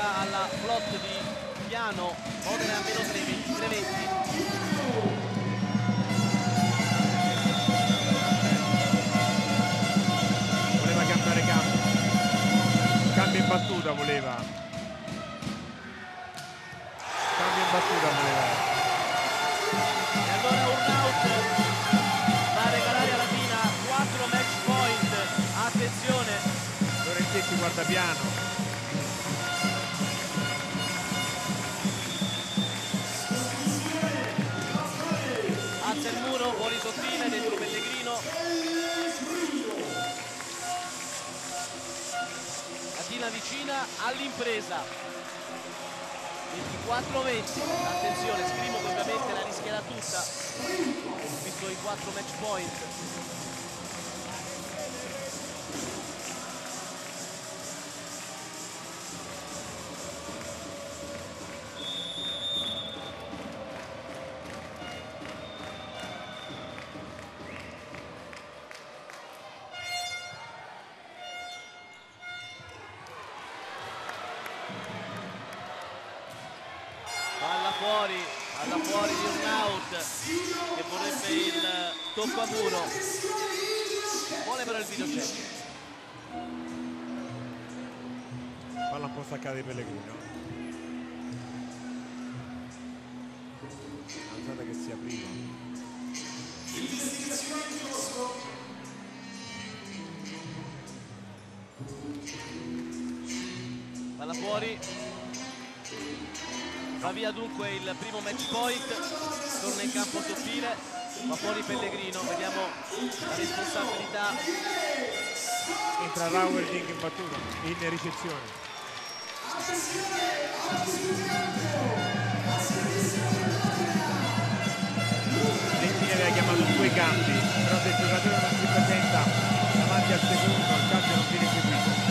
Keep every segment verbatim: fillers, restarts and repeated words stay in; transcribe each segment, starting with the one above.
gioca alla flot di Piano, Modena a meno tre venti. Voleva cambiare campo, cambio in battuta voleva, cambio in battuta voleva. E allora un out va a regalare alla Latina quattro match point. Attenzione, Lorenzetti guarda Piano. alza il muro, fuori sottile, dentro Pellegrino. Latina vicina all'impresa. ventiquattro venti. Attenzione, Scrimo che ovviamente la rischierà tutta, visto i quattro match point. Palla fuori, palla fuori di un out che vorrebbe il tocco a muro. Vuole però il video check. Palla un po' staccata di Pellegrino. Alzata che si apriva. Palla fuori. Va via dunque il primo match point, torna in campo Sottile, va fuori Pellegrino, vediamo la responsabilità. Entra Rauerding in battuta, in ricezione. Lentini aveva chiamato due cambi, però se il giocatore non si presenta davanti al secondo, il cambio non viene eseguito.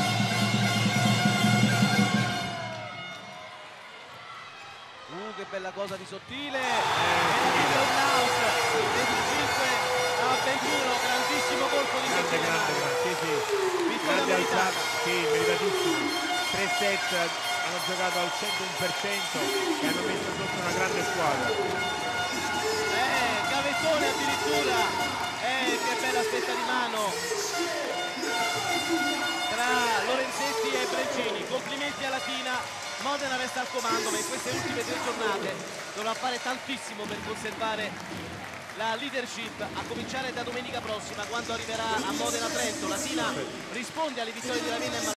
Uh, che bella cosa di Sottile, eh, e un out, venticinque a ventuno, grandissimo colpo di grande, Sottile. grande, grande, sì, sì. Grande alzata, sì, meritatissimo. Tre set hanno giocato al centouno per cento e hanno messo sotto una grande squadra. Eh, Gavettone addirittura, eh, che bella spetta di mano tra Lorenzetti e Brencini. Complimenti alla Latina. Modena resta al comando, ma in queste ultime tre giornate dovrà fare tantissimo per conservare la leadership, a cominciare da domenica prossima, quando arriverà a Modena Trento. Latina risponde alle vittorie di Ravenna e